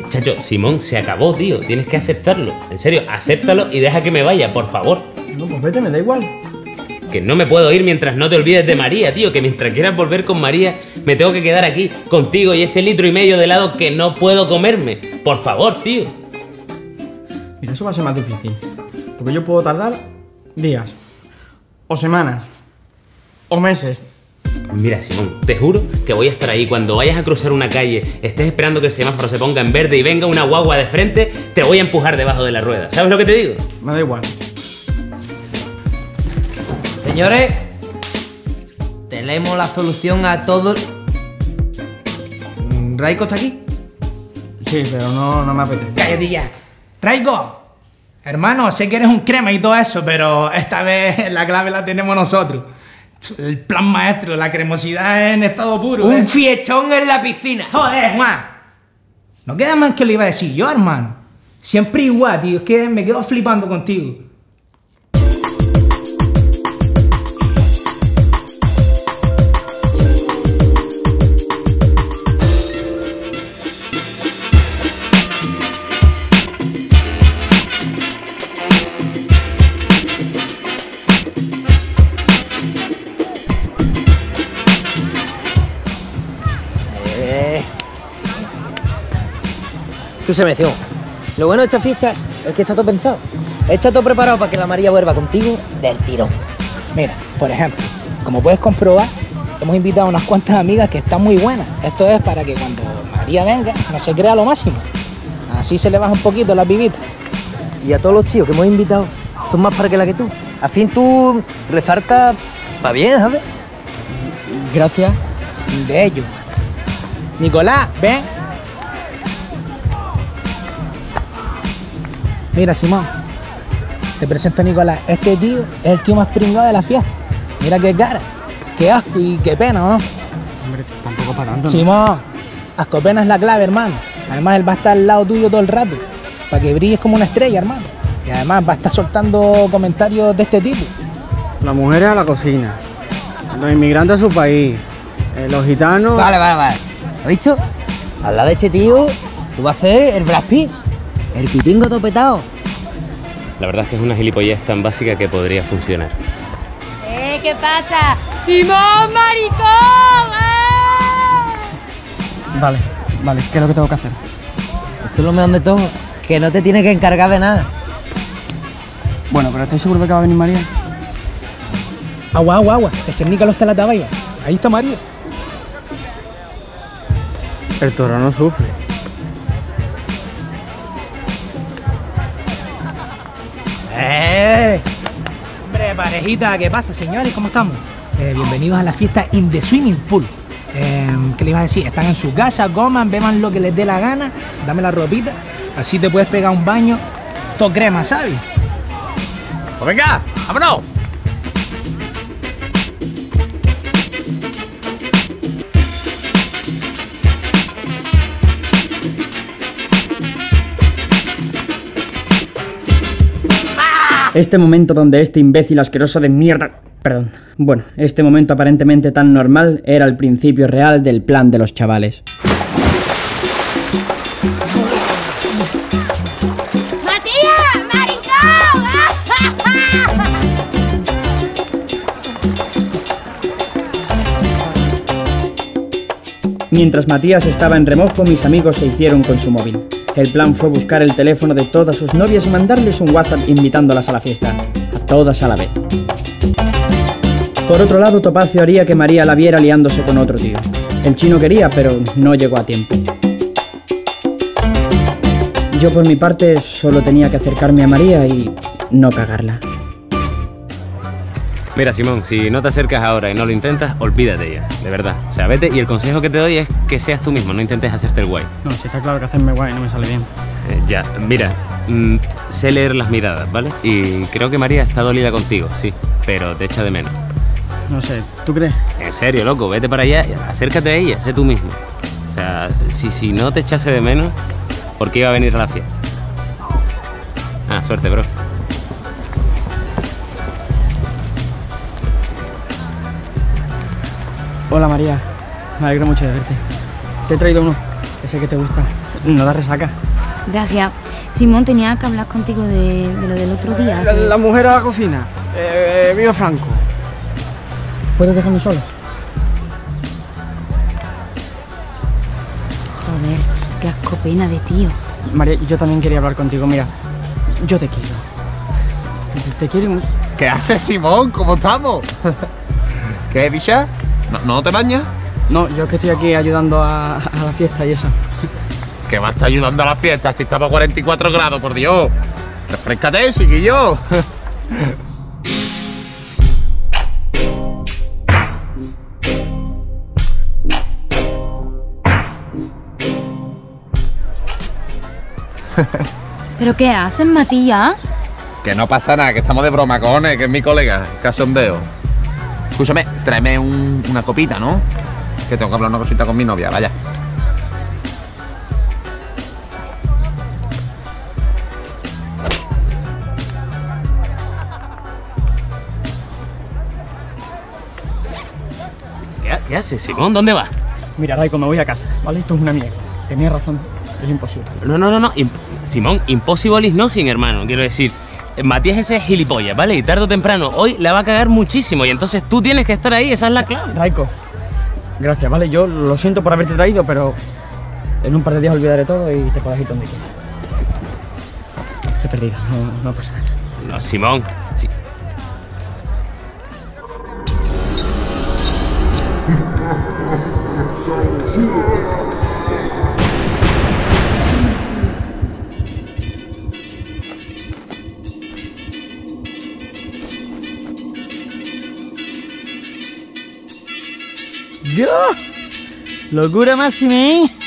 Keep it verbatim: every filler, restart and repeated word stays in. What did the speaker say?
Chacho, Simón, se acabó, tío. Tienes que aceptarlo. En serio, acéptalo y deja que me vaya, por favor. No, pues vete, me da igual. Que no me puedo ir mientras no te olvides de María, tío. Que mientras quieras volver con María, me tengo que quedar aquí contigo y ese litro y medio de helado que no puedo comerme. Por favor, tío. Mira, eso va a ser más difícil. Porque yo puedo tardar días, o semanas, o meses. Mira, Simón, te juro que voy a estar ahí. Cuando vayas a cruzar una calle, estés esperando que el semáforo se ponga en verde y venga una guagua de frente, te voy a empujar debajo de la rueda. ¿Sabes lo que te digo? Me da igual. Señores, tenemos la solución a todo... ¿Raiko está aquí? Sí, pero no, no me apetece. Cállate ya. Raiko, hermano, sé que eres un crema y todo eso, pero esta vez la clave la tenemos nosotros. El plan maestro, la cremosidad en estado puro. ¡Un ¿eh? fiestón en la piscina! Joder, Juan. No queda más que lo iba a decir yo, hermano. Siempre igual, tío. Es que me quedo flipando contigo. Tú se mencionó. Lo bueno de esta fiesta es que está todo pensado. Está todo preparado para que la María vuelva contigo del tirón. Mira, por ejemplo, como puedes comprobar, hemos invitado a unas cuantas amigas que están muy buenas. Esto es para que cuando María venga no se crea lo máximo. Así se le baja un poquito las vivitas. Y a todos los tíos que hemos invitado son más para que la que tú. Al fin tú resaltas para bien, ¿sabes? Gracias de ellos. Nicolás, ven. Mira, Simón, te presento a Nicolás. Este tío es el tío más pringado de la fiesta. Mira qué cara, qué asco y qué pena, ¿no? Hombre, tampoco para tanto. ¿no? Simón, asco pena es la clave, hermano. Además, él va a estar al lado tuyo todo el rato, para que brilles como una estrella, hermano. Y además va a estar soltando comentarios de este tipo. Las mujeres a la cocina, los inmigrantes a su país, eh, los gitanos... Vale, vale, vale. ¿Has visto? Al lado de este tío, tú vas a ser el Brad Pitt, el pitingo topetado. La verdad es que es una gilipollez tan básica que podría funcionar. ¿Eh? ¿Qué pasa? ¡Simón, maricón! ¡Eh! Vale, vale, ¿qué es lo que tengo que hacer? Eso es lo mejor de todo, que no te tienes que encargar de nada. Bueno, pero ¿estáis seguros de que va a venir María? Agua, agua, agua. Ese Nicolás está en la taballa. Ahí está María. El toro no sufre. ¡Eh! Hombre, parejita, ¿qué pasa, señores? ¿Cómo estamos? Eh, bienvenidos a la fiesta in the swimming pool. Eh, ¿Qué les iba a decir? Están en su casa, coman, beban lo que les dé la gana, dame la ropita, así te puedes pegar un baño, todo crema, ¿sabes? ¡Pues venga! ¡Vámonos! Este momento donde este imbécil asqueroso de mierda... Perdón. Bueno, este momento aparentemente tan normal era el principio real del plan de los chavales. ¡Matías! ¡Maricón! Mientras Matías estaba en remojo, mis amigos se hicieron con su móvil. El plan fue buscar el teléfono de todas sus novias y mandarles un WhatsApp invitándolas a la fiesta. A todas a la vez. Por otro lado, Topacio haría que María la viera liándose con otro tío. El chino quería, pero no llegó a tiempo. Yo por mi parte solo tenía que acercarme a María y no cagarla. Mira, Simón, si no te acercas ahora y no lo intentas, olvídate de ella, de verdad. O sea, vete y el consejo que te doy es que seas tú mismo, no intentes hacerte el guay. No, si está claro que hacerme guay no me sale bien. Eh, ya, mira, mmm, sé leer las miradas, ¿vale? Y creo que María está dolida contigo, sí, pero te echa de menos. No sé, ¿tú crees? En serio, loco, vete para allá, acércate a ella, sé tú mismo. O sea, si, si no te echase de menos, ¿por qué iba a venir a la fiesta? Ah, suerte, bro. Hola María, me alegro mucho de verte. Te he traído uno, ese que te gusta. No da resaca. Gracias. Simón, tenía que hablar contigo de, de lo del otro día. La, la mujer a la cocina. Eh, viva Franco. ¿Puedes dejarme solo? Joder, qué asco pena de tío. María, yo también quería hablar contigo. Mira, yo te quiero. Te, te quiero mucho. ¿Qué haces, Simón? ¿Cómo estamos? ¿Qué, bicha? ¿No, ¿No te bañas? No, yo es que estoy aquí ayudando a, a la fiesta y eso. ¿Qué va a estar ayudando a la fiesta si estaba a cuarenta y cuatro grados, por Dios? Refrescate, chiquillo. ¿Pero qué haces, Matías? Que no pasa nada, que estamos de broma, cojones, que es mi colega, cachondeo. Escúchame, tráeme un, una copita, ¿no? Que tengo que hablar una cosita con mi novia, vaya. ¿Qué, qué haces, Simón? ¿Dónde vas? Mira, Raico, me voy a casa, ¿vale? Esto es una mierda. Tenías razón, es imposible. No, no, no, no. Imp- Simón, impossible is nothing, hermano. Quiero decir, Matías ese es gilipollas, ¿vale? Y tarde o temprano, hoy la va a cagar muchísimo y entonces tú tienes que estar ahí, esa es la clave. Raico, gracias, ¿vale? Yo lo siento por haberte traído, pero en un par de días olvidaré todo y te podrás ir donde quieras. He perdido, no, no pasa nada. No, Simón. Sí. ¡Yo! ¡Locura máxima, eh!